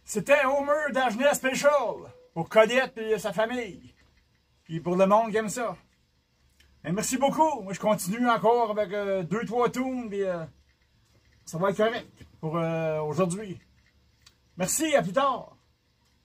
C'était Homer d'Argenais Special pour Colette et sa famille. Puis pour le monde qui aime ça. Et merci beaucoup. Moi, je continue encore avec 2-3 tunes. Puis ça va être correct pour aujourd'hui. Merci, à plus tard.